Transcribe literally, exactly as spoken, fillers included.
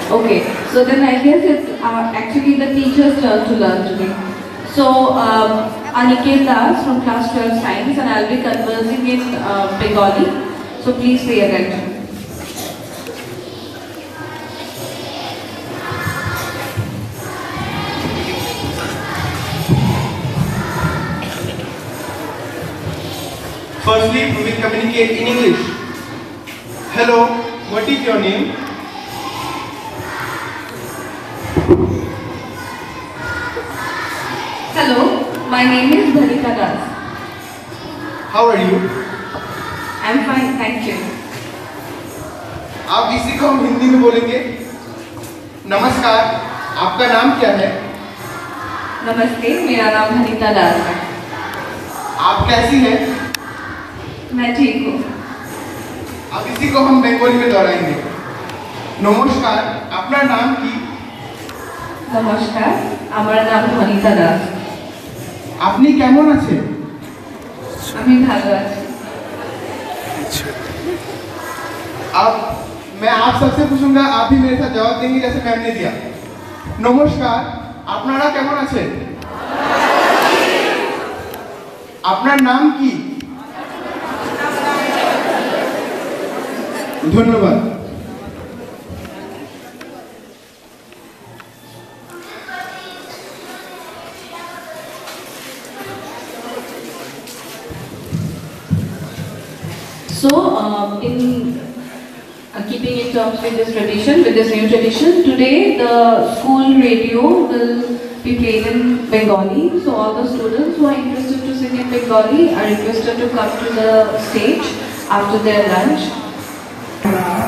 Okay, so then I guess it's uh, actually the teacher's turn to learn today. So, um, Aniket Das from class twelve science, and I'll be conversing in uh, Bengali. So please pay attention. Firstly, we will communicate in English. Hello, what is your name? Hello, my name is Bharita Das. How are you? I'm fine, thank you. आप इसी को हम हिंदी में बोलेंगे। नमस्कार, आपका नाम क्या है? नमस्ते, मेरा नाम भनिता दास है। आप कैसी हैं? मैं ठीक हूँ। अब इसी को हम बंगाली में दोहराएंगे। नमस्कार, अपना नाम की? नमस्कार, আমার নাম ভনিতা দাস। আপনি কেমন আছেন? আমি ভালো আছি। अब मैं आप सबसे पूछूंगा, आप भी मेरे साथ जवाब देंगे जैसे मैम ने दिया। नमस्कार, আপনারা কেমন আছেন? আপনার নাম কি? ধন্যবাদ। So, um, in uh, keeping in terms with this tradition, with this new tradition, today the school radio will be played in Bengali. So, all the students who are interested to sing in Bengali are requested to come to the stage after their lunch.